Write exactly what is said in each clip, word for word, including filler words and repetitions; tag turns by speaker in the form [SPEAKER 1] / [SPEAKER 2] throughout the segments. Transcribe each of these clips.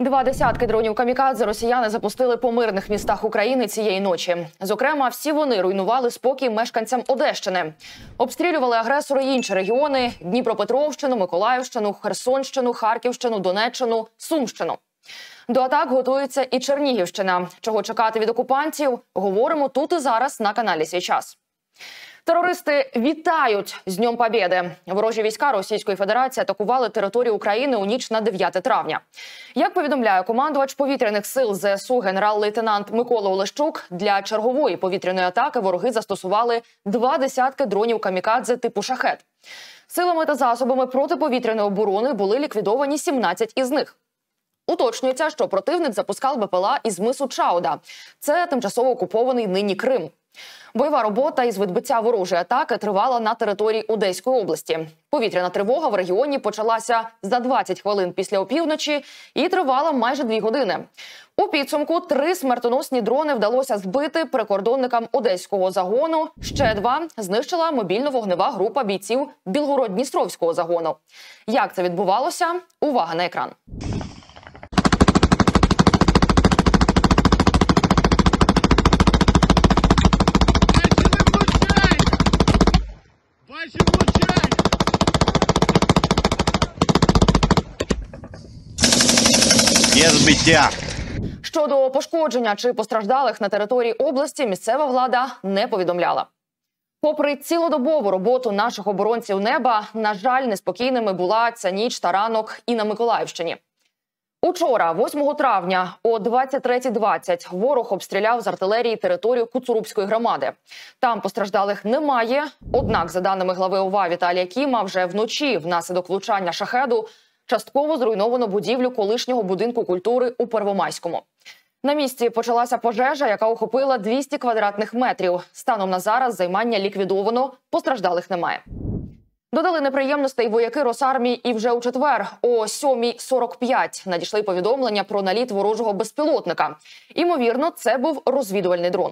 [SPEAKER 1] Два десятки дронів камікадзе росіяни запустили по мирних містах України цієї ночі. Зокрема, всі вони руйнували спокій мешканцям Одещини. Обстрілювали агресори й інші регіони – Дніпропетровщину, Миколаївщину, Херсонщину, Харківщину, Донеччину, Сумщину. До атак готується і Чернігівщина. Чого чекати від окупантів – говоримо тут і зараз на каналі «Свій час». Терористи вітають з Днем Побєди. Ворожі війська Російської Федерації атакували територію України у ніч на дев'яте травня. Як повідомляє командувач повітряних сил зе ес у генерал-лейтенант Микола Олещук, для чергової повітряної атаки вороги застосували два десятки дронів камікадзе типу «Шахед». Силами та засобами протиповітряної оборони були ліквідовані сімнадцять із них. Уточнюється, що противник запускав Бе Пе Ел А із мису Чауда. Це тимчасово окупований нині Крим. Бойова робота із відбиття ворожої атаки тривала на території Одеської області. Повітряна тривога в регіоні почалася за двадцять хвилин після опівночі і тривала майже дві години. У підсумку три смертоносні дрони вдалося збити прикордонникам Одеського загону. Ще два знищила мобільно-вогнева група бійців Білгород-Дністровського загону. Як це відбувалося? Увага на екран.
[SPEAKER 2] Є збиття.
[SPEAKER 1] Щодо пошкодження чи постраждалих на території області, місцева влада не повідомляла. Попри цілодобову роботу наших оборонців неба, на жаль, неспокійними була ця ніч та ранок і на Миколаївщині. Учора, восьмого травня, о двадцять третя двадцять, ворог обстріляв з артилерії територію Куцурубської громади. Там постраждалих немає, однак, за даними глави О В А Віталія Кіма, вже вночі внаслідок влучання «Шахеду» частково зруйновано будівлю колишнього будинку культури у Первомайському. На місці почалася пожежа, яка охопила двісті квадратних метрів. Станом на зараз займання ліквідовано, постраждалих немає. Додали неприємностей вояки Росармії і вже у четвер о сьомій сорок п'ять надійшли повідомлення про наліт ворожого безпілотника. Імовірно, це був розвідувальний дрон.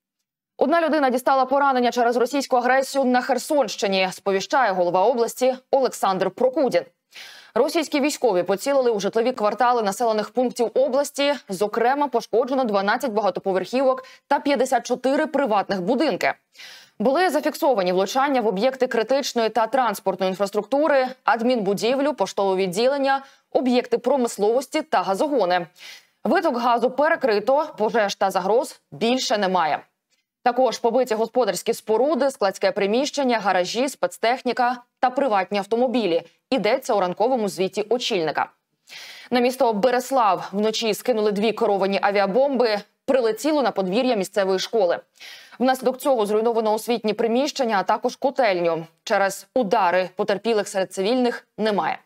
[SPEAKER 1] Одна людина дістала поранення через російську агресію на Херсонщині, сповіщає голова області Олександр Прокудін. Російські військові поцілили у житлові квартали населених пунктів області. Зокрема, пошкоджено дванадцять багатоповерхівок та п'ятдесят чотири приватних будинки. Були зафіксовані влучання в об'єкти критичної та транспортної інфраструктури, адмінбудівлю, поштове відділення, об'єкти промисловості та газогони. Виток газу перекрито, пожеж та загроз більше немає. Також побиті господарські споруди, складське приміщення, гаражі, спецтехніка та приватні автомобілі. Йдеться у ранковому звіті очільника. На місто Береслав вночі скинули дві керовані авіабомби, прилетіло на подвір'я місцевої школи. Внаслідок цього зруйновано освітні приміщення, а також котельню. Через удари потерпілих серед цивільних немає.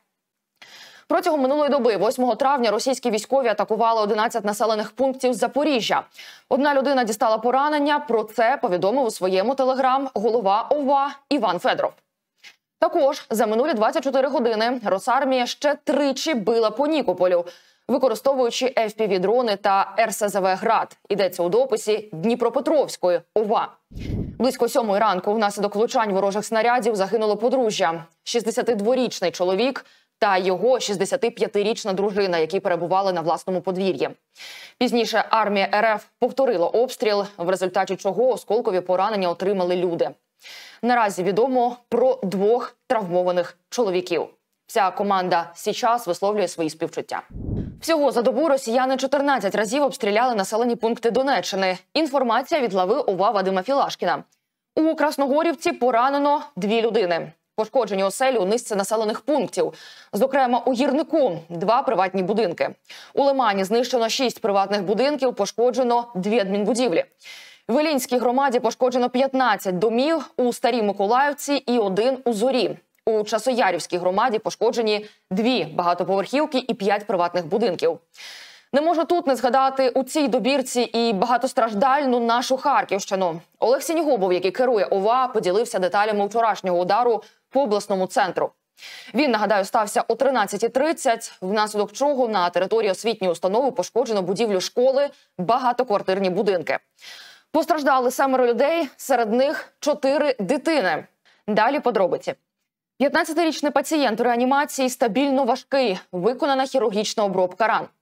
[SPEAKER 1] Протягом минулої доби, восьмого травня, російські військові атакували одинадцять населених пунктів Запоріжжя. Одна людина дістала поранення, про це повідомив у своєму телеграм голова О В А Іван Федоров. Також за минулі двадцять чотири години Росармія ще тричі била по Нікополю, використовуючи Еф Пі Ві-дрони та Ер Се Зе Ве «Град». Йдеться у дописі Дніпропетровської О В А. Близько сьомої ранку внаслідок влучань ворожих снарядів загинуло подружжя. шістдесятидворічний чоловік та його шістдесятип'ятирічна дружина, які перебували на власному подвір'ї. Пізніше армія Ер Еф повторила обстріл, в результаті чого осколкові поранення отримали люди. Наразі відомо про двох травмованих чоловіків. Вся команда «Сій час» висловлює свої співчуття. Всього за добу росіяни чотирнадцять разів обстріляли населені пункти Донеччини. Інформація від глави О В А Вадима Філашкіна. У Красногорівці поранено дві людини. Пошкоджені оселі у низці населених пунктів. Зокрема, у Гірнику – два приватні будинки. У Лимані знищено шість приватних будинків, пошкоджено дві адмінбудівлі. В Іллінській громаді пошкоджено п'ятнадцять домів, у Старій Миколаївці і один у Зорі. У Часоярівській громаді пошкоджені дві багатоповерхівки і п'ять приватних будинків. Не можу тут не згадати у цій добірці і багатостраждальну нашу Харківщину. Олег Сінігубов, який керує О В А, поділився деталями вчорашнього удару по обласному центру. Він, нагадаю, стався о тринадцятій тридцять, внаслідок чого на території освітньої установи пошкоджено будівлю школи, багатоквартирні будинки. Постраждали семеро людей, серед них чотири дитини. Далі подробиці. п'ятнадцятирічний пацієнт у реанімації стабільно важкий, виконана хірургічна обробка ран.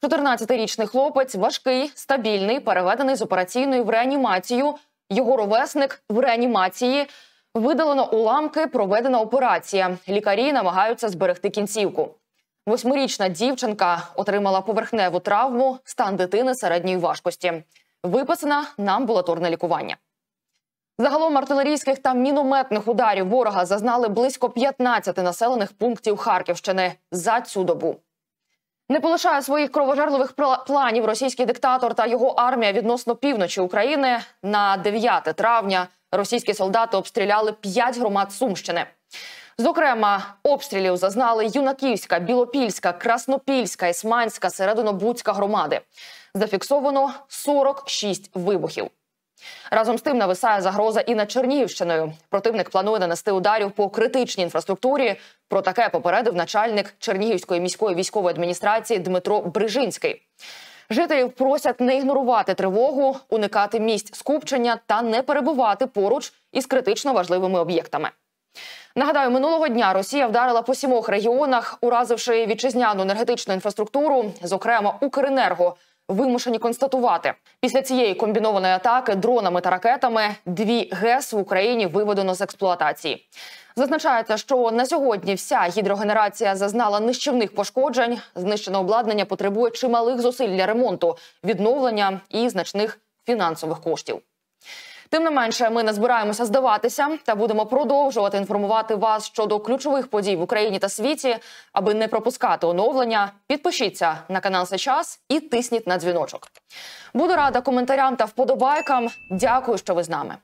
[SPEAKER 1] чотирнадцятирічний хлопець важкий, стабільний, переведений з операційної в реанімацію. Його ровесник в реанімації. Видалено уламки, проведена операція. Лікарі намагаються зберегти кінцівку. Восьмирічна дівчинка отримала поверхневу травму, стан дитини середньої важкості. Виписана на амбулаторне лікування. Загалом артилерійських та мінометних ударів ворога зазнали близько п'ятнадцяти населених пунктів Харківщини за цю добу. Не полишає своїх кровожерливих планів російський диктатор та його армія відносно півночі України. На дев'яте травня російські солдати обстріляли п'ять громад Сумщини. Зокрема, обстрілів зазнали Юнаківська, Білопільська, Краснопільська, Ісманська, Серединобудська громади. Зафіксовано сорок шість вибухів. Разом з тим нависає загроза і над Чернігівщиною. Противник планує нанести ударів по критичній інфраструктурі. Про таке попередив начальник Чернігівської міської військової адміністрації Дмитро Брижинський. Жителів просять не ігнорувати тривогу, уникати місць скупчення та не перебувати поруч із критично важливими об'єктами. Нагадаю, минулого дня Росія вдарила по сімох регіонах, уразивши вітчизняну енергетичну інфраструктуру, зокрема Укренерго. Вимушені констатувати, після цієї комбінованої атаки дронами та ракетами дві ГЕС в Україні виведено з експлуатації. Зазначається, що на сьогодні вся гідрогенерація зазнала нищівних пошкоджень. Знищене обладнання потребує чималих зусиль для ремонту, відновлення і значних фінансових коштів. Тим не менше, ми не збираємося здаватися та будемо продовжувати інформувати вас щодо ключових подій в Україні та світі. Аби не пропускати оновлення, підпишіться на канал «Сейчас» і тисніть на дзвіночок. Буду рада коментарям та вподобайкам. Дякую, що ви з нами.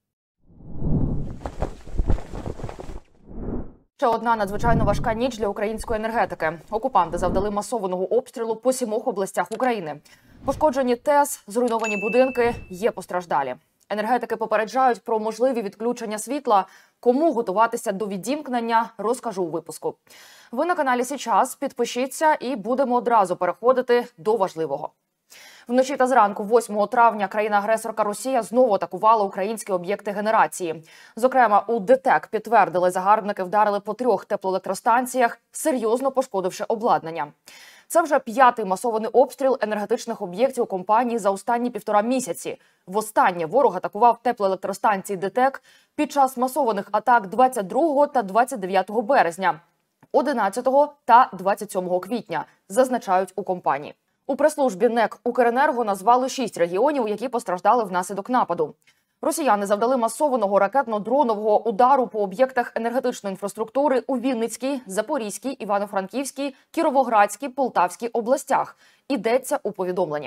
[SPEAKER 1] Ще одна надзвичайно важка ніч для української енергетики. Окупанти завдали масованого обстрілу по сімох областях України. Пошкоджені ТЕС, зруйновані будинки, є постраждалі. Енергетики попереджають про можливі відключення світла. Кому готуватися до відімкнення, розкажу у випуску. Ви на каналі «Сейчас», підпишіться і будемо одразу переходити до важливого. Вночі та зранку восьмого травня країна-агресорка Росія знову атакувала українські об'єкти генерації. Зокрема, у ДТЕК підтвердили, загарбники вдарили по трьох теплоелектростанціях, серйозно пошкодивши обладнання. Це вже п'ятий масований обстріл енергетичних об'єктів компанії за останні півтора місяці. Востаннє ворог атакував теплоелектростанції ДТЕК під час масованих атак двадцять другого та двадцять дев'ятого березня, одинадцятого та двадцять сьомого квітня, зазначають у компанії. У прес-службі НЕК «Укренерго» назвали шість регіонів, які постраждали внаслідок нападу. Росіяни завдали масованого ракетно-дронового удару по об'єктах енергетичної інфраструктури у Вінницькій, Запорізькій, Івано-Франківській, Кіровоградській, Полтавській областях. Ідеться у повідомленні.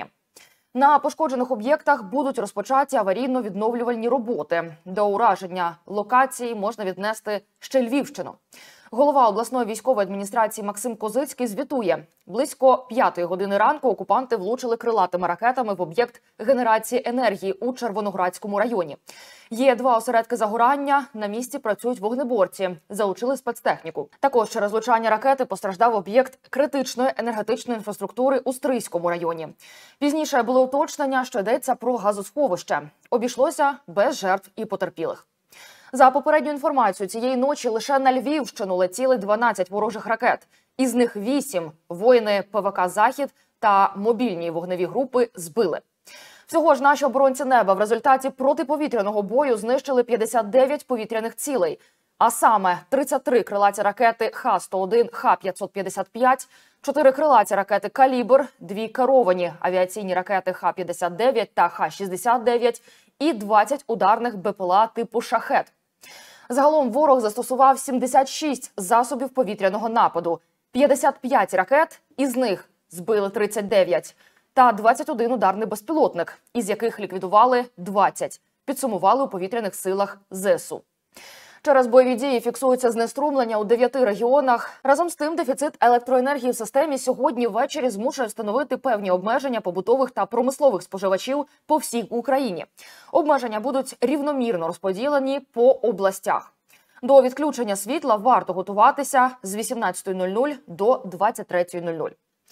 [SPEAKER 1] На пошкоджених об'єктах будуть розпочаті аварійно-відновлювальні роботи. До ураження локації можна віднести ще Львівщину. Голова обласної військової адміністрації Максим Козицький звітує. Близько п'ятої години ранку окупанти влучили крилатими ракетами в об'єкт генерації енергії у Червоноградському районі. Є два осередки загорання, на місці працюють вогнеборці, залучили спецтехніку. Також через влучання ракети постраждав об'єкт критичної енергетичної інфраструктури у Стрийському районі. Пізніше було уточнення, що йдеться про газосховище. Обійшлося без жертв і потерпілих. За попередньою інформацією, цієї ночі лише на Львівщину летіли дванадцять ворожих ракет. Із них вісім воїни ПВК «Захід» та мобільні вогневі групи збили. Всього ж наші оборонці неба в результаті протиповітряного бою знищили п'ятдесят дев'ять повітряних цілей. А саме тридцять три крилаті ракети Х сто один, Х п'ятсот п'ятдесят п'ять, чотири крилаті ракети «Калібр», дві керовані авіаційні ракети Х п'ятдесят дев'ять та Х шістдесят дев'ять і двадцять ударних БПЛА типу «Шахед». Загалом ворог застосував сімдесят шість засобів повітряного нападу, п'ятдесят п'ять ракет, із них збили тридцять дев'ять, та двадцять один ударний безпілотник, із яких ліквідували двадцять, підсумували у повітряних силах ЗСУ. Через бойові дії фіксується знеструмлення у дев'яти регіонах. Разом з тим, дефіцит електроенергії в системі сьогодні ввечері змушує встановити певні обмеження побутових та промислових споживачів по всій Україні. Обмеження будуть рівномірно розподілені по областях. До відключення світла варто готуватися з вісімнадцятої нуль нуль до двадцять третьої нуль нуль.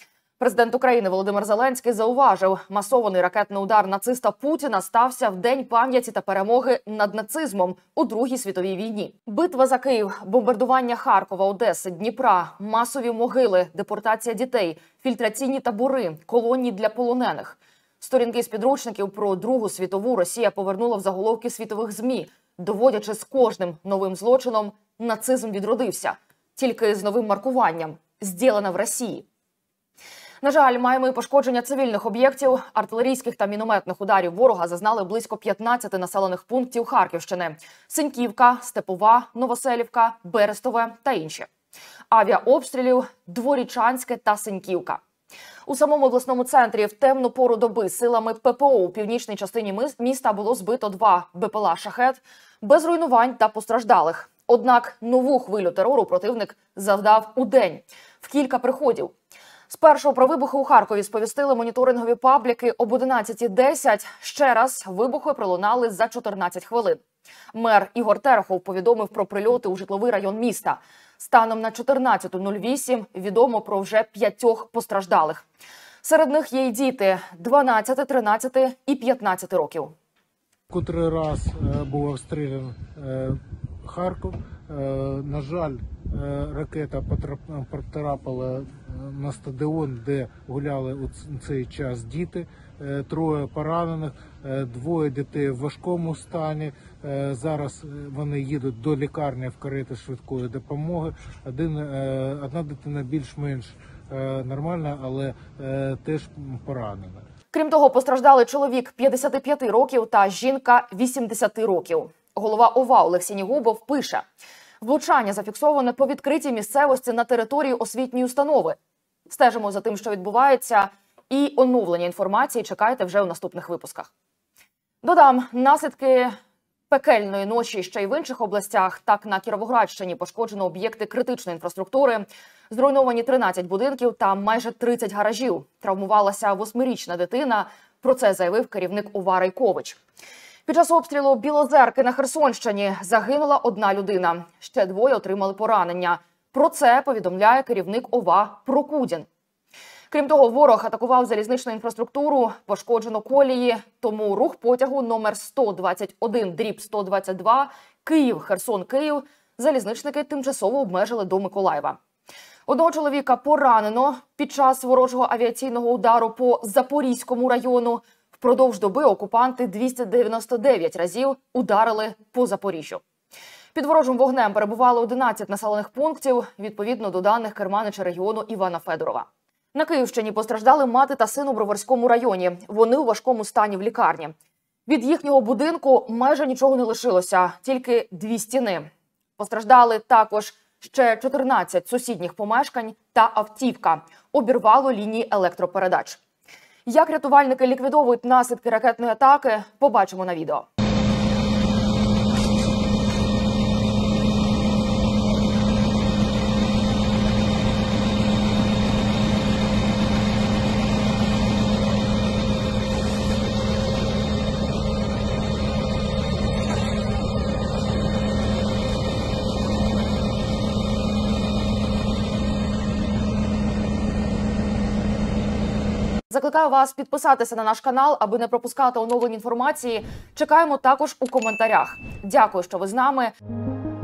[SPEAKER 1] Президент України Володимир Зеленський зауважив, масований ракетний удар нациста Путіна стався в День пам'яті та перемоги над нацизмом у Другій світовій війні. Битва за Київ, бомбардування Харкова, Одеси, Дніпра, масові могили, депортація дітей, фільтраційні табори, колонії для полонених. Сторінки з підручників про Другу світову Росія повернула в заголовки світових ЗМІ, доводячи з кожним новим злочином нацизм відродився. Тільки з новим маркуванням «Здєлено в Росії». На жаль, маємо і пошкодження цивільних об'єктів. Артилерійських та мінометних ударів ворога зазнали близько п'ятнадцяти населених пунктів Харківщини. Синьківка, Степова, Новоселівка, Берестове та інші. Авіаобстрілів Дворічанське та Синьківка. У самому обласному центрі в темну пору доби силами ППО у північній частині міста було збито два БПЛА «Шахед» без руйнувань та постраждалих. Однак нову хвилю терору противник завдав удень в кілька приходів. Спершу про вибухи у Харкові сповістили моніторингові пабліки об одинадцятій десять. Ще раз вибухи пролунали за чотирнадцять хвилин. Мер Ігор Терехов повідомив про прильоти у житловий район міста. Станом на чотирнадцяту нуль вісім відомо про вже п'ятьох постраждалих. Серед них є й діти дванадцяти, тринадцяти і п'ятнадцяти років.
[SPEAKER 2] Котрий раз був обстрілян Харків. На жаль, ракета потрапила на стадіон, де гуляли у цей час діти. Троє поранених, двоє дітей в важкому стані. Зараз вони їдуть до лікарні в кареті швидкої допомоги. Один, одна дитина більш-менш нормальна, але теж поранена.
[SPEAKER 1] Крім того, постраждали чоловік п'ятдесяти п'яти років та жінка вісімдесяти років. Голова ОВА Олексій Нігубов пише: влучання зафіксоване по відкритій місцевості на території освітньої установи. Стежимо за тим, що відбувається, і оновлення інформації чекайте вже у наступних випусках. Додам, наслідки пекельної ночі ще й в інших областях. Так, на Кіровоградщині пошкоджено об'єкти критичної інфраструктури, зруйновані тринадцять будинків та майже тридцять гаражів. Травмувалася восьмирічна дитина. Про це заявив керівник ОВА Райкович. Під час обстрілу Білозерки на Херсонщині загинула одна людина. Ще двоє отримали поранення. Про це повідомляє керівник ОВА Прокудін. Крім того, ворог атакував залізничну інфраструктуру, пошкоджено колії, тому рух потягу номер сто двадцять один дріб сто двадцять два Київ-Херсон-Київ залізничники тимчасово обмежили до Миколаєва. Одного чоловіка поранено під час ворожого авіаційного удару по Запорізькому району. Впродовж доби окупанти двісті дев'яносто дев'ять разів ударили по Запоріжжю. Під ворожим вогнем перебувало одинадцять населених пунктів, відповідно до даних керманича регіону Івана Федорова. На Київщині постраждали мати та син у Броварському районі. Вони у важкому стані в лікарні. Від їхнього будинку майже нічого не лишилося, тільки дві стіни. Постраждали також ще чотирнадцять сусідніх помешкань та автівка. Обірвало лінії електропередач. Як рятувальники ліквідовують наслідки ракетної атаки, побачимо на відео. Закликаю вас підписатися на наш канал, аби не пропускати оновлені інформації. Чекаємо також у коментарях. Дякую, що ви з нами.